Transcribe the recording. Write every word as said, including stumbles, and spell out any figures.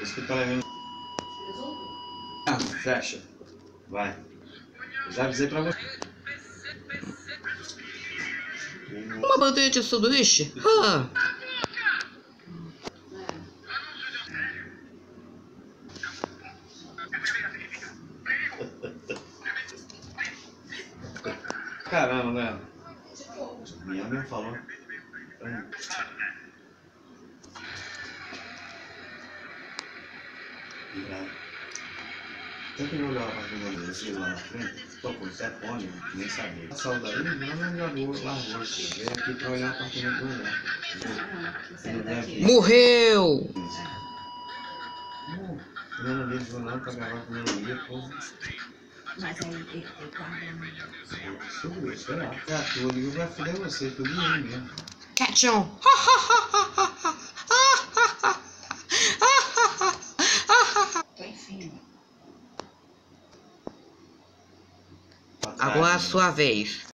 isso que tá levando. Ah, fecha. Vai. Eu já avisei pra você. Uma bandeja de sanduíche? Ah. Caramba, né? Minha mãe falou. Sempre que eu olhava pra cima dele lá na frente, tocou o telefone, nem sabia. Saiu daí, não largou, largou. Veio aqui pra olhar pra cima do olhar. Morreu! Eu não vi isso não, pra gravar com o meu dia, pô. Mas aí ele guardando. Subiu, sei lá. É a tua, eu vou foder você, tudo ele mesmo. Catchon! Tô em cima. Agora é a sua vez.